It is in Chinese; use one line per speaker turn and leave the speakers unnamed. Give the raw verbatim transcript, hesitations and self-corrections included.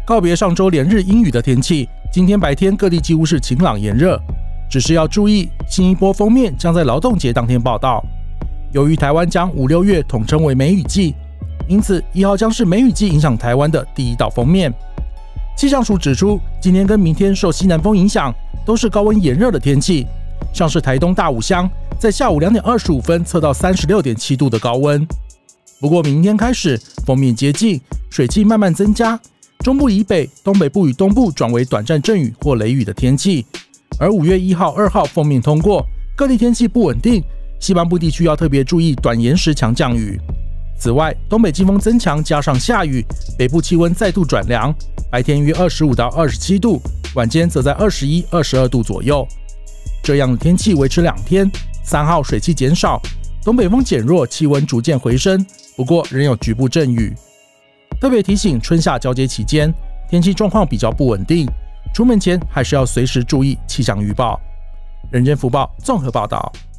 告别上周连日阴雨的天气，今天白天各地几乎是晴朗炎热，只是要注意新一波锋面将在劳动节当天报道。由于台湾将五六月统称为梅雨季，因此一号将是梅雨季影响台湾的第一道锋面。气象署指出，今天跟明天受西南风影响，都是高温炎热的天气，像是台东大武乡在下午两点二十五分测到 三十六点七度的高温。不过明天开始锋面接近，水汽慢慢增加，中部以北、东北部与东部转为短暂阵雨或雷雨的天气。而五月一号、二号锋面通过，各地天气不稳定，西半部地区要特别注意短延时强降雨。此外，东北季风增强加上下雨，北部气温再度转凉，白天约二十五到二十七度，晚间则在二十一、二十二度左右。这样的天气维持两天，三号水汽减少，东北风减弱，气温逐渐回升，不过仍有局部阵雨。特别提醒，春夏交接期间，天气状况比较不稳定，出门前还是要随时注意气象预报。人间福报综合报道。